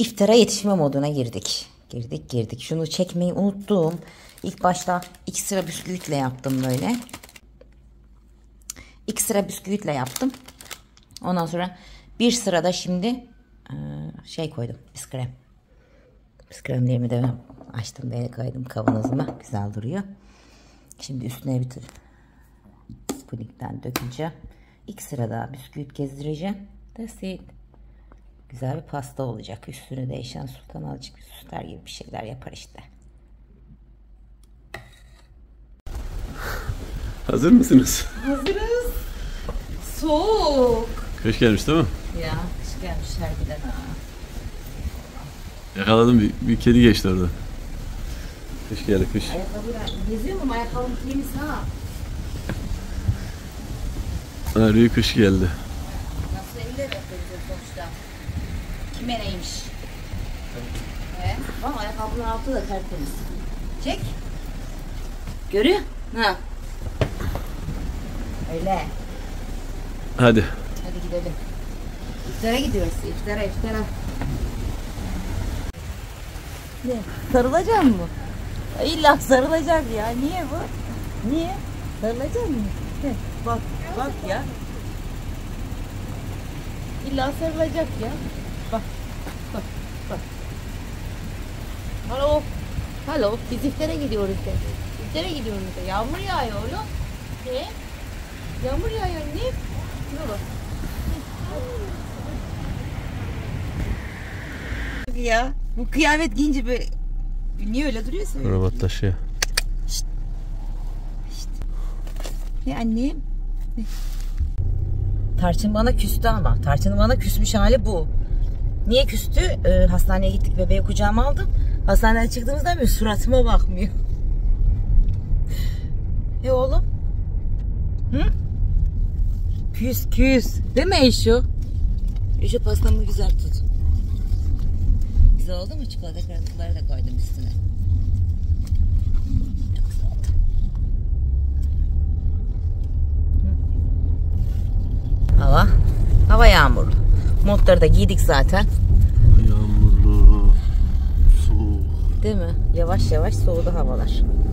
İftara yetişme moduna girdik. Girdik. Şunu çekmeyi unuttum. İlk başta 2 sıra bisküvitle yaptım böyle. 2 sıra bisküvitle yaptım. Ondan sonra bir sırada şimdi şey koydum. Biskrem. Biskremlerimi de açtım. Böyle koydum kavanozuma. Güzel duruyor. Şimdi üstüne bir pudingden dökeceğim. 2 sırada bisküvit gezdireceğim. That's it. Güzel bir pasta olacak. Üstüne de Eyşan Sultan azıcık bir süsler gibi bir şeyler yapar işte. Hazır mısınız? Hazırız. Soğuk. Kış gelmiş değil mi? Ya kış gelmiş harbiden ha. Yakaladım bir kedi geçti orada. Kış geldi kış. Ayakkabıyla geziyor mu? Ayakkabım temiz ha. Arıyor kış geldi. Nasıl elle yapıyoruz sonuçta? Kime neymiş? Bak ayakkabının altı da tertemiz. Çek. Görüyor? Ha. Öyle. Hadi. Hadi gidelim. İftara gidiyoruz. İftara. Ne? Sarılacak mı? İlla sarılacak ya. Niye bu? Niye? Sarılacak mı? Bak ya. İlla sarılacak ya. Bak. Halo. Biz iftara gidiyoruz de. İftara gidiyoruz de. Yağmur yağıyor oğlum. Ne? Yağmur yağıyor ne? Yürü. Ya bu kıyamet giyince böyle niye öyle duruyorsun? Robot taşıyor. Şşt. Ne annem? Ne? Tarçın bana küstü ama. Tarçın'ın bana küsmüş hali bu. Niye küstü? Hastaneye gittik, bebeği kucağıma aldım. Hastaneden çıktığımızda bir suratıma bakmıyor. Oğlum? Hı? Küs. Değil mi Eşo? Eşo pastamı güzel tut. Güzel oldu mu? Çikolata kırıntıları da koydum üstüne. Çok güzel oldu. Hava yağmurlu. Montları da giydik zaten. Yağmurlu, soğuk. Değil mi? Yavaş yavaş soğudu havalar.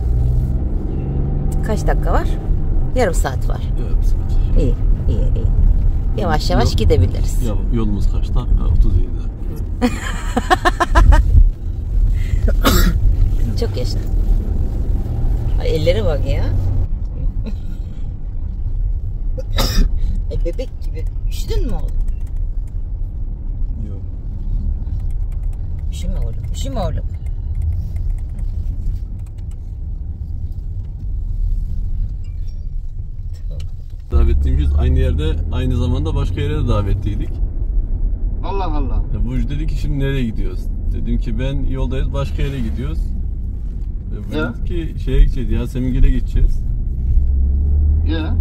Kaç dakika var? Yarım saat var. Yarım saat. İyi. Yavaş yavaş gidebiliriz. Yolumuz kaç dakika? 37 dakika. Çok yaşa. Ay, ellere bak ya. Bebek gibi. Üşüdün mü oğlum? Yok. Üşüme oğlum. Davetliymişiz. Aynı yerde, aynı zamanda başka yere de davetliydik. Allah. Burcu dedi ki şimdi nereye gidiyoruz? Dedim ki ben yoldayız, başka yere gidiyoruz. Burcu dedi ki şeye gideceğiz, Yasemingil'e gideceğiz. Ya.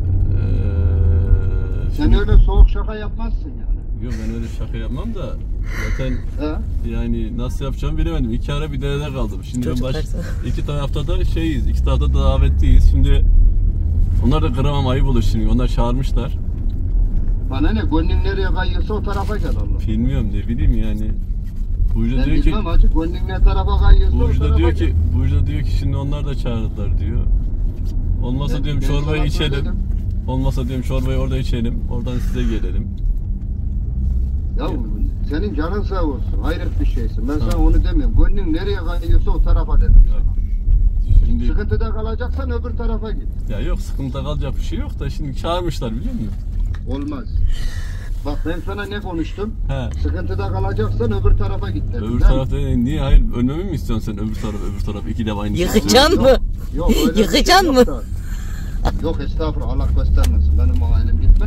Sen öyle soğuk şaka yapmazsın yani. Yok ben öyle şaka yapmam da zaten yani nasıl yapacağımı bilemedim. 2 ara bir derede kaldım. Şimdi ben iki tarafta da şeyiz, 2 tarafta da davetliyiz. Şimdi onlar da kıramam, ayıp olur şimdi. Onlar çağırmışlar. Bana ne? Gönlün nereye kayıyorsa o tarafa gel Allah. Bilmiyorum ne bileyim yani. Burcu ben diyor ki hacı, gönlün ne tarafa kayıyorsa Burcu o tarafa diyor gel. ki Burcu diyor ki şimdi onlar da çağırdılar diyor. Olmasa diyorum çorbayı içelim. Olmasa diyorum çorbayı orada içelim. Oradan size gelelim. Ya senin canın sağ olsun. Hayret bir şeysin. Ben sana onu demiyorum. Gönlün nereye kayıyorsa o tarafa dedim. Şimdi Sıkıntıda kalacaksan öbür tarafa git. ya yok sıkıntıda kalacak bir şey yok da şimdi çağırmışlar biliyor musun? Olmaz. Bak ben sana ne konuştum? He. Sıkıntıda kalacaksan öbür tarafa git dedim. Öbür tarafta niye hayır ölmemi mi istiyorsun sen öbür taraf iki defa aynı şey. Yıkacaksın mı? Yok öyle Yıkacaksın mı? Yok estağfurullah Allah göstermesin. Benim o halim gitmez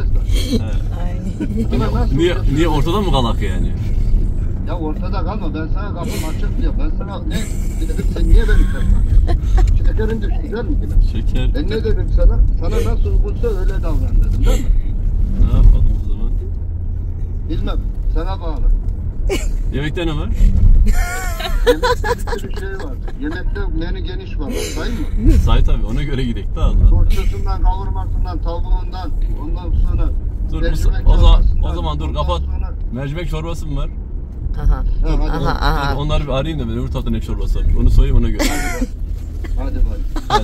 de. Niye ortada mı kalak yani? Ya ortada kalma ben sana kapım açık diyor. Ben sana ne dedim sen niye beni kırmadın? Şekerin düştü güzel mi yine? Şeker. Ben ne dedim sana? Sana nasıl uygunsa öyle davran dedim değil mi? Ne yapalım o zaman? Bilmem sana bağlı. Yemekte ne var? Yemekte bir sürü şey var. Yemekte menü geniş var. Sayın mı? Say tabii ona göre gidelim de Allah. Turşusundan, kavurmasından, tavuğundan, ondan sonra Dur o zaman dur kapat. Mercimek çorbası mı var? Aha. Dur Aha. Onları bir arayayım da ben öbür tarafta ne çorbası varmış. Onu soyayım ona göre. Hadi bari.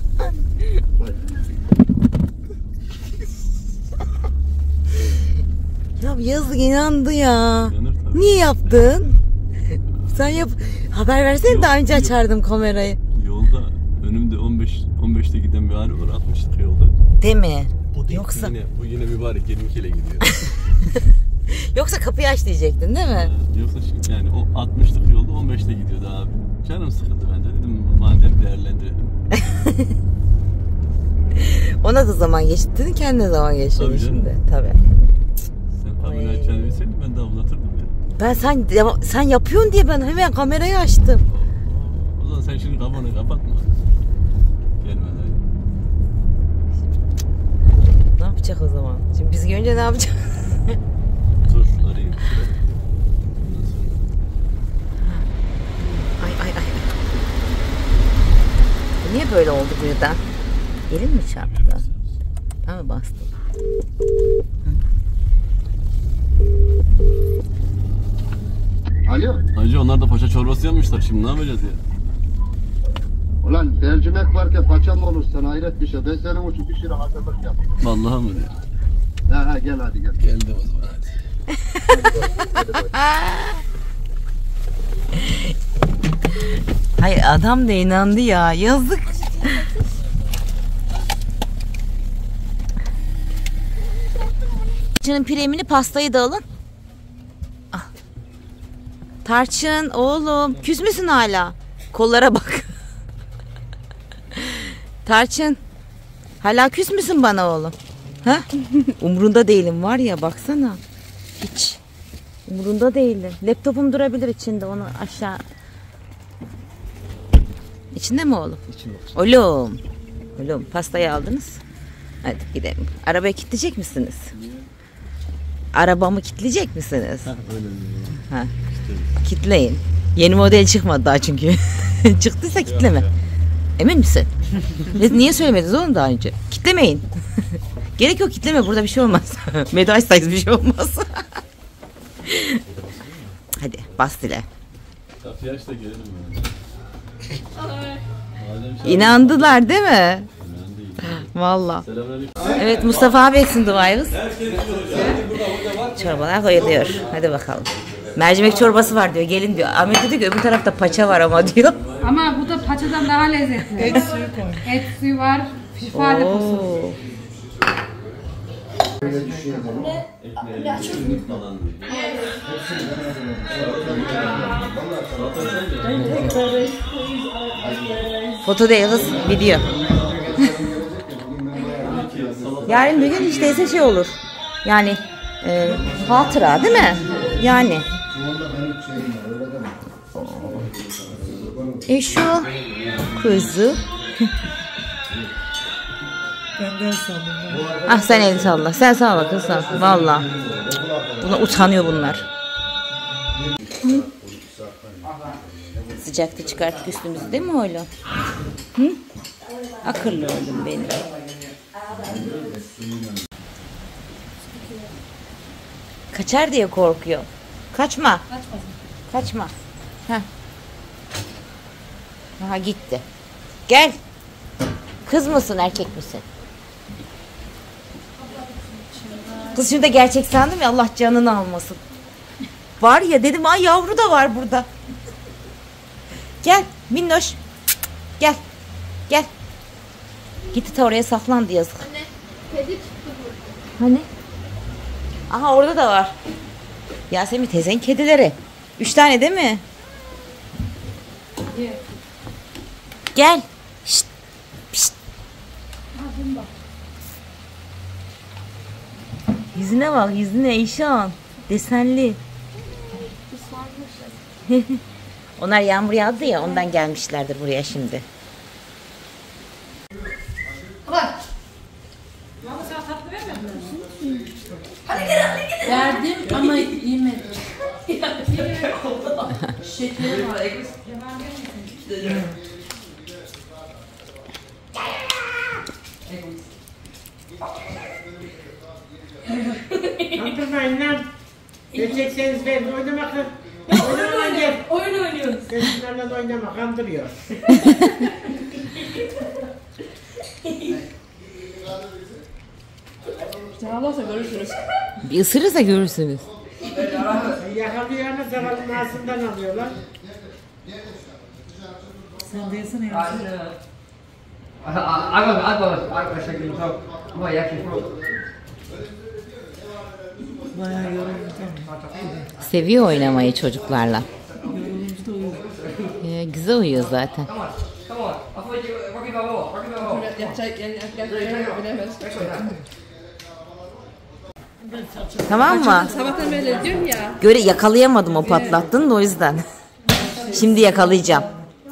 Ya yazık inandı ya. İnanır tabii. Niye yaptın? Sen yap. Haber versene daha önce açardım kamerayı. Yolda önümde 15'te giden bir araba var 60'lık yolda. Değil mi? Bu değil. Yoksa Bu yine mübarek 22 ile gidiyor. yoksa kapıyı aç diyecektin değil mi? Yoksa yani o 60'lık yolda 15'te gidiyordu abi. Canım sıkıldı ben de dedim madem değerlendirelim. Ona da zaman geçtirdin, kendine zaman geçtirdin Tabii canım. şimdi. Tabii. Sen kamera açacağını bilseydin ben de avlatırdım ya. Ben sen yapıyorsun diye ben hemen kamerayı açtım. O zaman sen şimdi kafanı kapatma. Gelme hadi. Ne yapacak o zaman? Şimdi biz görünce ne yapacak? Dur arayayım. Ondan sonra. Ay. Niye böyle oldu birden? Elin mi çarptı? Ha bastım. Alo. Hacı onlar da paça çorbası yapmışlar. Şimdi ne yapacağız ya? Ulan mercimek varken paça mı olur sana hayret bir şey. Ben senin için bir sürü hazırlık yaptım. Vallahi mı diyor? Ha gel hadi gel. Geldim o zaman hadi. Hadi bak. Hayır adam da inandı ya. Yazık. Tarçının piremini pastayı da alın. Ah. Tarçın oğlum küs müsün hala? Kollara bak. Tarçın hala küs müsün bana oğlum? Ha? Umrunda değilim var ya baksana. Hiç. Umrunda değilim. Laptopum durabilir içinde onu aşağı. İçinde mi oğlum? İçinde. Oğlum pastayı aldınız. Hadi gidelim. Arabayı kilitleyecek misiniz? Arabamı kilitleyecek misiniz? Öyle Ha. Kitleyin. Yeni model çıkmadı daha çünkü. Çıktıysa kitleme. Emin misin? Niye söylemediniz oğlum daha önce? Kitlemeyin. Gerek yok kitleme burada bir şey olmaz. Medaj sayısı bir şey olmaz. Hadi bas dile. Kapıyı aç da gelelim yani. İnandılar değil mi? Valla. Evet Mustafa abi eksin duayımız. Çorbalar koyuluyor. Hadi bakalım. Mercimek çorbası var diyor. Gelin diyor. Ahmet dedi ki öbür tarafta paça var ama diyor. Ama bu da paçadan daha lezzetli. Et suyu koy. Et suyu var. Şifa deposu. Foto değil kız. Video. Yarın bir gün hiç değilse şey olur. Yani hatıra değil mi? Yani. Şu kızı. Ah sen elini salla. Sen salla kız sen. Valla. Buna utanıyor bunlar. Sıcakta çıkarttık üstümüzü değil mi oğlum? Hı? Akıllı oğlum benim. Kaçar diye korkuyor. Kaçma. Kaçma. Heh. Aha gitti. Gel. Kız mısın erkek misin? Kız şimdi gerçek sandım ya Allah canını almasın. Var ya dedim ay yavru da var burada. Gel minnoş. Gel. Gel. Gitti ta oraya saklandı yazık. Anne, kedi çıktı burada. Hani? Aha orada da var. Yasemin teyzenin kedileri. 3 tane değil mi? Gel. Şşt. Şşt. Yüzüne bak yüzüne Eyşan. Desenli. Onlar yağmur yağdı ya ondan gelmişlerdir buraya şimdi. Verdim ama yemedim. Şekeri var. Antrenörler geçecekseniz verin oynamakla. Oynamakla Çocuklarla oynama, kandırıyor. Sağlarsa görürsünüz. Bir ısırırsa görürsünüz. Yakalıyorlar, zavallı ağzından alıyorlar. Sen de yesene ya. Bayağı yoruldu. Seviyor oynamayı çocuklarla. Yorulunca da uyuyor. Güzel uyuyor zaten. Tamam mı? Sabahtan beri diyorum ya. Yakalayamadım o patlattın da o yüzden. Şimdi yakalayacağım.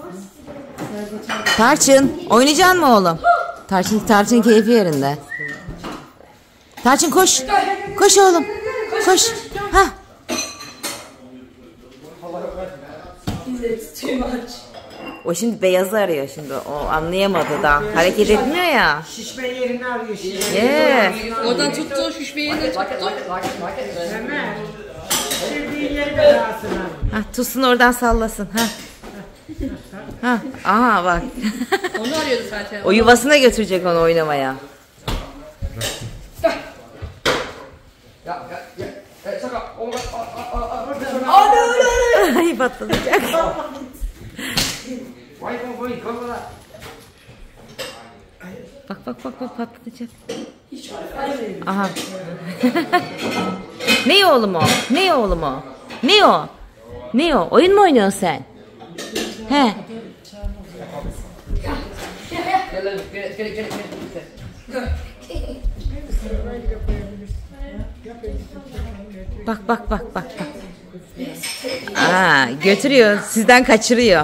Tarçın, oynayacak mı oğlum? Tarçın keyfi yerinde. Tarçın koş. Koş oğlum. Koş. Ha. O şimdi beyazı arıyor şimdi. O anlayamadı da. Hareket etmiyor ya. Şişme yerini arıyor şimdi. Oradan tuttu, şişme yerinden tuttu. Hemen. Sevdiğin yeri de rahatsın abi. Ha, tutsun oradan sallasın. Ha. Ha. Aha bak. Onu arıyordu zaten. O yuvasına götürecek onu oynamaya. Ay patlayacak. Bak patlayacak. Aha. Ne oğlum o? Ne oğlum o? Ne o? Ne o? Oyun mu oynuyorsun sen? He. Bak. Aa, götürüyor. Sizden kaçırıyor.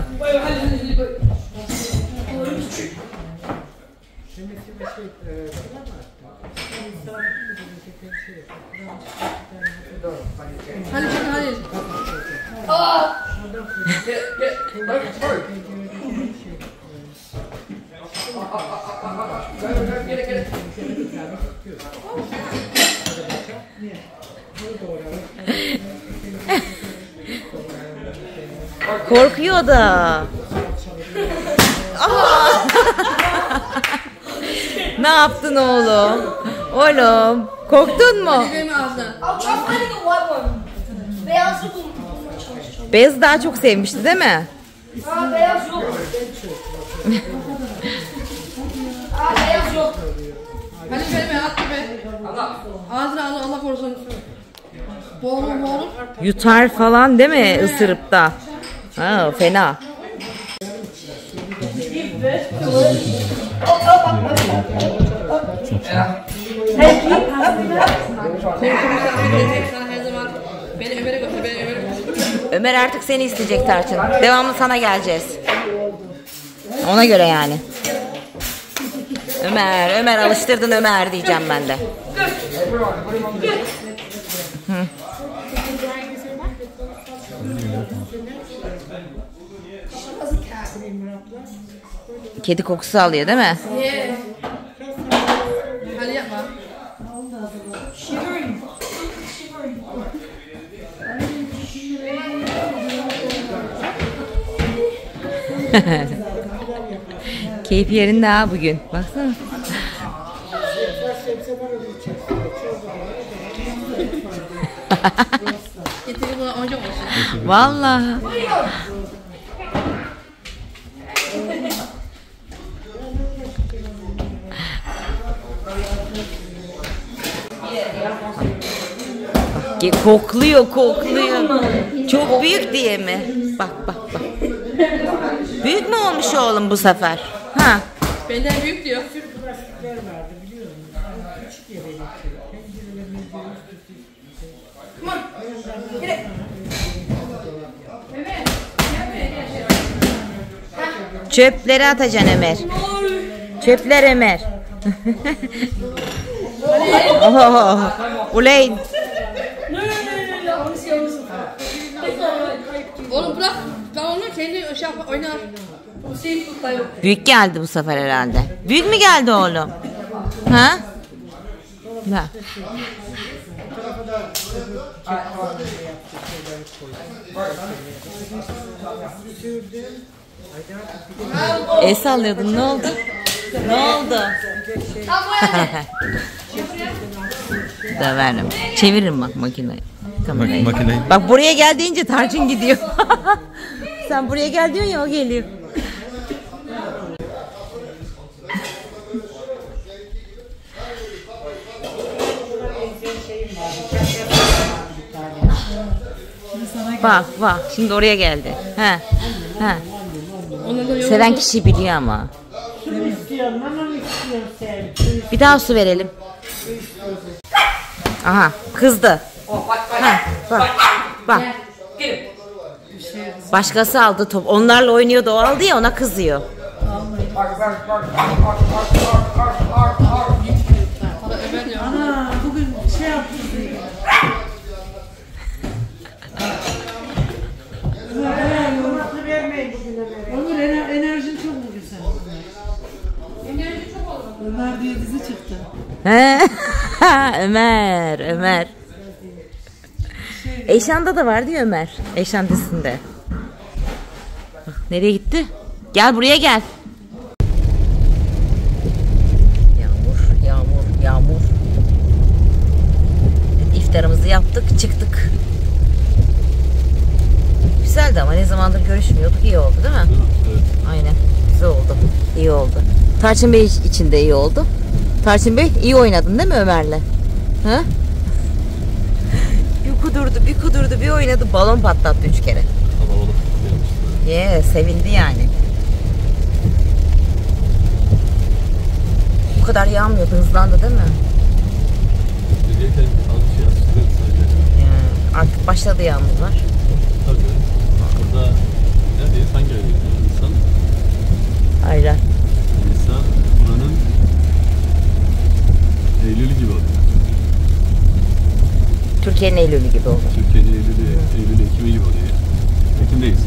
Hadi canım hadi. Korkuyor da. Ne yaptın oğlum? Oğlum, korktun mu? Benim ağzına. I'll try finding a white one. Beyaz yok bulmaya çalışacağım. Beyazı daha çok sevmişti değil mi? Beyaz yok. Beyaz yok. Hadi benim attı be. Ağzına Allah korusun. Boğulur. Yutar falan değil mi ısırıp da? Ha, fena. Her zaman beni Ömer'e götür, Ömer artık seni isteyecek Tarçın. Devamlı sana geleceğiz. Ona göre yani. Ömer alıştırdın Ömer diyeceğim ben de. Hı. Kedi kokusu alıyor değil mi? Hadi yapma. Keyfi yerinde ha bugün. Baksana. Getirip buna oyuncak olsun. Vallahi. Kokluyor. Çok büyük diye mi? Bak. Büyük mü olmuş oğlum bu sefer? Ha? Benden büyük diyor. Çöpleri atacaksın Ömer. Çöpler Ömer. Uleyn. Oğlum bırak. Ben onu kendi şey yapma oynar. Büyük geldi bu sefer herhalde. Büyük mü geldi oğlum? Ha? Ha. tarafa da yaptık şeyleri koydum. Sürdüm. El sallıyordun, ne oldu? Ne oldu? Döverim. Çeviririm bak makineyi. Kamerayı. Makineyi. Bak buraya gel deyince Tarçın gidiyor. Sen buraya gel diyorsun ya, o geliyor. Bak bak şimdi oraya geldi. He. He. Seven kişi biliyor ama. İstiyorum ama istiyorum sen. Bir daha su verelim. Aha kızdı. Ha, bak. Bak. Başkası aldı top. Onlarla oynuyordu, o aldı ya, ona kızıyor. Ana bugün şey yaptık. Yomaklı vermeyin bugün Ömer'e. Onur enerjin çok bugün sen. Enerji çok oldu. Ömer diye dizi çıktı. He. Ömer. Eşan'da da vardı ya Ömer. Eşan dizisinde. Bak, nereye gitti? Gel buraya gel. Yağmur. İftarımızı yaptık, çıktık. Güzeldi ama ne zamandır görüşmüyorduk, iyi oldu değil mi? Evet. Aynen. Güzel oldu. İyi oldu. Tarçın Bey için de iyi oldu. Tarçın Bey iyi oynadın değil mi Ömer'le? Ha? Bir kudurdu, bir oynadı. Balon patlattı 3 kere. Sevindi yani. Bu kadar yağmıyordu, hızlandı değil mi? Yani artık başladı yağmurlar. Tabii. Burada neredeyiz? Hangi ayda? Nisan. Aynen. Nisan buranın Eylül'ü gibi oluyor. Türkiye'nin Eylül'ü gibi oldu. Türkiye'nin Eylül'ü, Ekim'i gibi oluyor. Ekim'deyiz.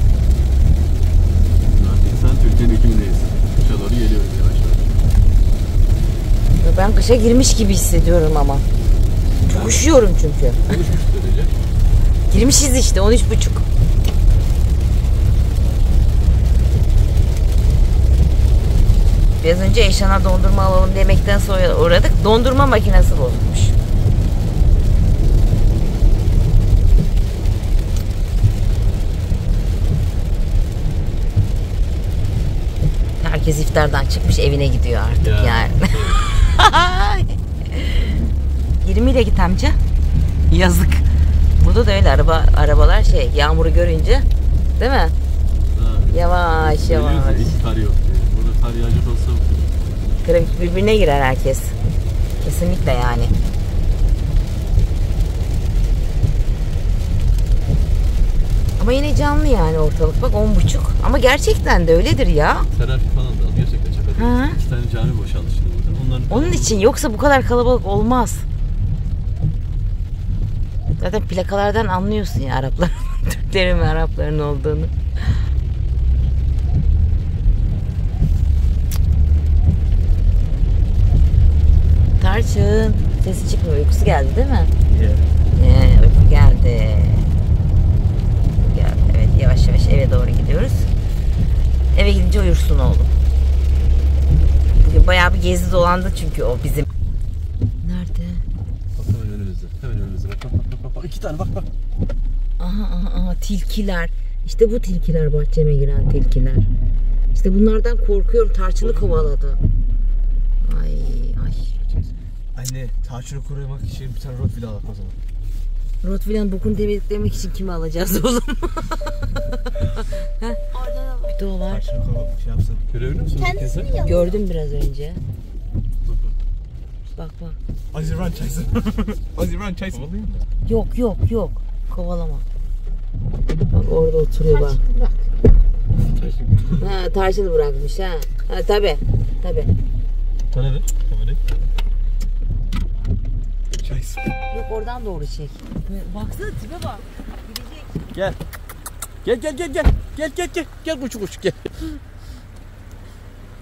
Nisan, Türkiye'nin Ekim'deyiz. Kışa doğru geliyoruz yavaş yavaş. Ben kışa girmiş gibi hissediyorum ama. Çok üşüyorum çünkü. 13,5 derece. Girmişiz işte 13,5. Biraz önce Eşan'a dondurma alalım demekten sonra uğradık. Dondurma makinesi bozulmuş. Herkes iftardan çıkmış, evine gidiyor artık Ya. yani. 20 ile git amca. Yazık. Burada da öyle arabalar şey, yağmuru görünce, değil mi? Ha, Yavaş. Hiç kar yok. Burada kar yağacak olsa Grafik birbirine girer herkes. Kesinlikle yani. Ama yine canlı yani ortalık. Bak 10.30. Ama gerçekten de öyledir ya. trafik falan da al. Gerçekten şaka Hı. değil. 2 tane cami boşaldı şimdi burada. Onların Onun için, yoksa bu kadar kalabalık olmaz. Zaten plakalardan anlıyorsun ya Araplar, Türklerin ve Arapların olduğunu. Tarçın sesi çıkmıyor, uykusu geldi değil mi? Uyku geldi. Evet, yavaş yavaş eve doğru gidiyoruz. Eve gidince uyursun oğlum. Bugün bayağı bir gezi dolandı çünkü o bizim. Nerede? Bak hemen önümüzde. Hemen önümüzde. Bak. 2 tane bak. Aha, tilkiler. İşte bu tilkiler, bahçeme giren tilkiler. İşte bunlardan korkuyorum. Tarçını kovaladı. Ay. Anne, Tarçın'ı korumak için bir tane Rottweiler alak o zaman. Rottweiler'ın bokunu demek için kimi alacağız oğlum? Bir de o var. Tarçın'ı korumak şey yapsın. Görebiliyor musun? Kendisi mi yapıyor? Gördüm biraz önce. Bak. Ozzy run chase him. Ozzy run chase him. Yok. Kovalama. Bak orada oturuyor bak. Ha, tarçını bırakmış ha. Ha tabi. Tane ver. Kamerayı. Chase. Yok, oradan doğru çek. Baksana tipe bak. Gidecek. Gel kuçuk gel.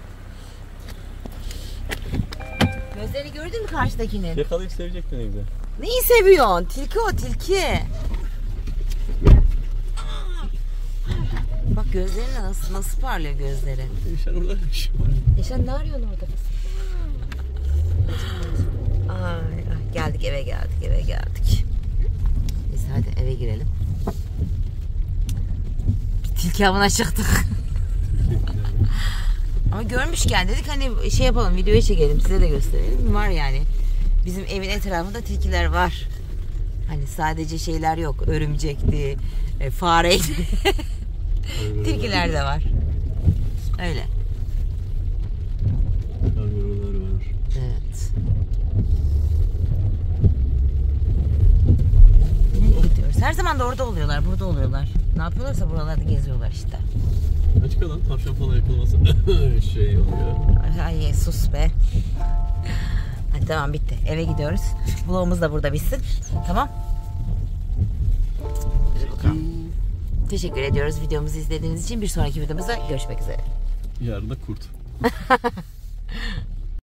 Gözlerini gördün mü karşıdakini? Yakalayıp sevecektin ne güzel. Neyi seviyorsun? Tilki o tilki. Bak gözlerine nasıl parlıyor gözleri. Eşen orada bir şey var. Eşen ne arıyorsun orada kız? Ay, geldik eve geldik. Neyse hadi eve girelim. Bir tilki avına çıktık. Ama görmüşken dedik hani şey yapalım, videoyu çekelim, size de gösterelim. Var yani. Bizim evin etrafında tilkiler var. Hani sadece şeyler yok. Örümcekti, fareydi. Tilkiler de var. Öyle. Kangarular var. Evet. Nereye gidiyoruz? Her zaman da orada oluyorlar, burada oluyorlar. Ne yapıyorlarsa buralarda geziyorlar işte. Açık alan tavşan falan yakalaması şey oluyor. Ay sus be. Hadi tamam bitti. Eve gidiyoruz. Vlogumuz da burada bitsin. Tamam. Hadi bakalım. Teşekkür ediyoruz videomuzu izlediğiniz için. Bir sonraki videomuzda görüşmek üzere. Yarın da kurt.